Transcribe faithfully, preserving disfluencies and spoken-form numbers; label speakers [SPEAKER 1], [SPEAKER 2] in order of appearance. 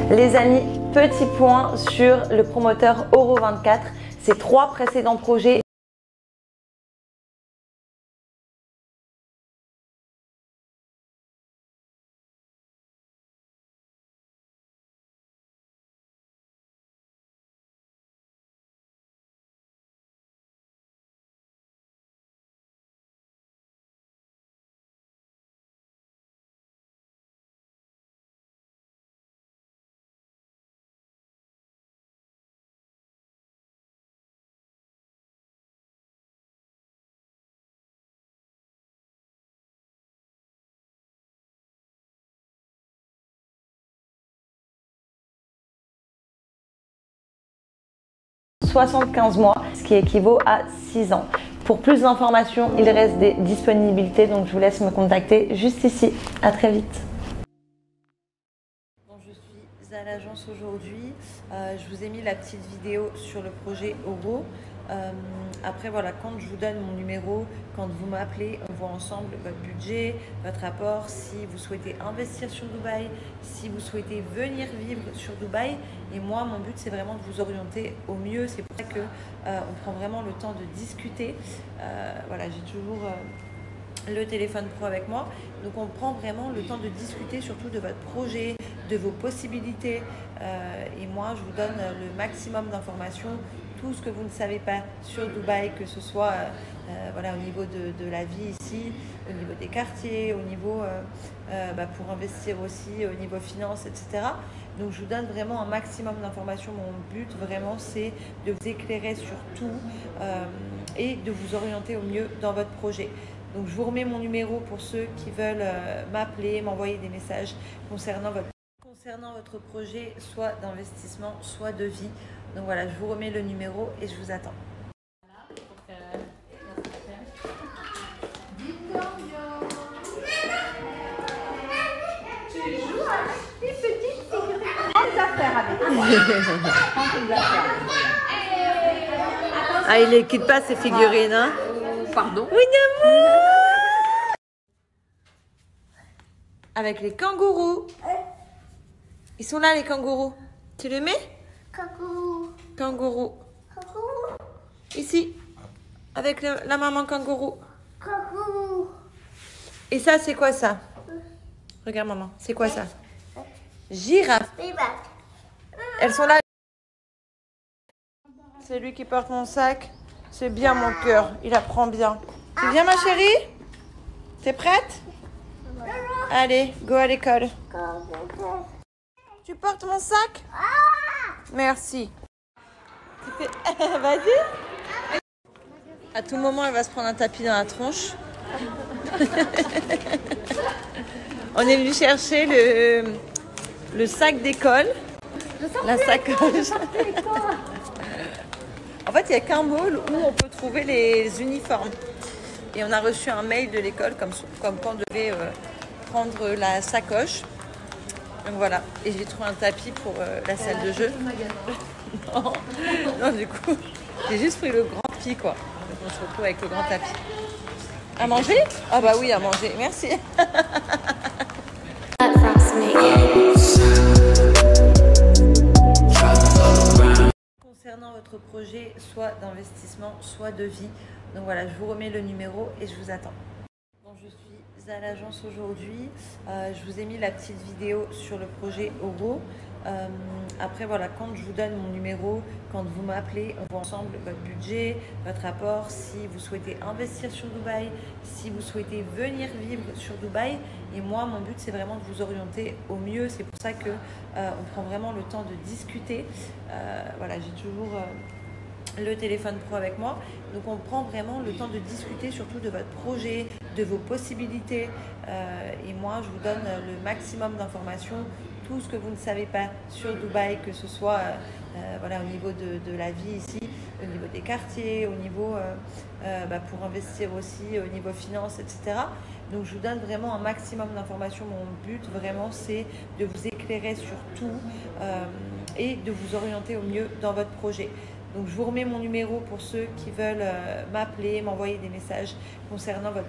[SPEAKER 1] Les amis, petit point sur le promoteur Oro vingt-quatre. Ces trois précédents projets soixante-quinze mois, ce qui équivaut à six ans. Pour plus d'informations, il reste des disponibilités, donc je vous laisse me contacter juste ici. À très vite. Bon, je suis à l'agence aujourd'hui. Euh, je vous ai mis la petite vidéo sur le projet Oro. Euh, après voilà, quand je vous donne mon numéro, quand vous m'appelez, on voit ensemble votre budget, votre apport, si vous souhaitez investir sur Dubaï, si vous souhaitez venir vivre sur Dubaï. Et moi, mon but, c'est vraiment de vous orienter au mieux. C'est pour ça que euh, on prend vraiment le temps de discuter. Euh, voilà, j'ai toujours euh, le téléphone pro avec moi. Donc, on prend vraiment le temps de discuter surtout de votre projet, de vos possibilités. Euh, et moi, je vous donne le maximum d'informations, tout ce que vous ne savez pas sur Dubaï, que ce soit euh, euh, voilà, au niveau de, de la vie ici, au niveau des quartiers, au niveau euh, euh, bah, pour investir aussi, au niveau finance, et cetera. Donc je vous donne vraiment un maximum d'informations. Mon but vraiment, c'est de vous éclairer sur tout euh, et de vous orienter au mieux dans votre projet. Donc je vous remets mon numéro pour ceux qui veulent euh, m'appeler, m'envoyer des messages concernant votre concernant votre projet, soit d'investissement, soit de vie. Donc voilà, je vous remets le numéro et je vous attends.
[SPEAKER 2] Tu joues à des petites figurines. Grandes affaires avec moi. Grandes affaires.
[SPEAKER 1] Ah, il les quitte pas ces figurines, hein?
[SPEAKER 2] Pardon?
[SPEAKER 1] Oui, d'amour. Avec les kangourous. Ils sont là, les kangourous. Tu les mets?
[SPEAKER 3] Kangourou.
[SPEAKER 1] Kangourou.
[SPEAKER 3] Kangourou.
[SPEAKER 1] Ici. Avec le- la maman kangourou.
[SPEAKER 3] Kangourou.
[SPEAKER 1] Et ça, c'est quoi ça? Regarde, maman. C'est quoi ça? Girafe. Elles sont là. C'est lui qui porte mon sac. C'est bien, mon cœur. Il apprend bien. Tu viens, ma chérie? T'es prête? Allez, go à l'école. Tu portes mon sac? Merci. Tu fais... Vas-y. À tout moment, elle va se prendre un tapis dans la tronche. On est venu chercher le, le sac d'école. La sacoche. En fait, il n'y a qu'un mall où on peut trouver les uniformes. Et on a reçu un mail de l'école comme, comme quand on devait euh, prendre la sacoche. Donc voilà, et j'ai trouvé un tapis pour euh, la salle de jeu. non, non, du coup, j'ai juste pris le grand tapis, quoi. Donc on se retrouve avec le grand tapis. À manger? Ah bah oui, à manger, merci. Concernant votre projet, soit d'investissement, soit de vie. Donc voilà, je vous remets le numéro et je vous attends. Bon, je suis à l'agence aujourd'hui. Euh, je vous ai mis la petite vidéo sur le projet Oro. Euh, après voilà, quand je vous donne mon numéro, quand vous m'appelez, on voit ensemble votre budget, votre apport, si vous souhaitez investir sur Dubaï, si vous souhaitez venir vivre sur Dubaï. Et moi, mon but, c'est vraiment de vous orienter au mieux. C'est pour ça que euh, on prend vraiment le temps de discuter. Euh, voilà, j'ai toujours euh, le téléphone pro avec moi. Donc on prend vraiment le temps de discuter surtout de votre projet, de vos possibilités. Euh, et moi, je vous donne le maximum d'informations, tout ce que vous ne savez pas sur Dubaï, que ce soit euh, euh, voilà, au niveau de, de la vie ici, au niveau des quartiers, au niveau euh, euh, bah, pour investir aussi, au niveau finance, et cetera. Donc je vous donne vraiment un maximum d'informations. Mon but vraiment, c'est de vous éclairer sur tout euh, et de vous orienter au mieux dans votre projet. Donc je vous remets mon numéro pour ceux qui veulent euh, m'appeler, m'envoyer des messages concernant votre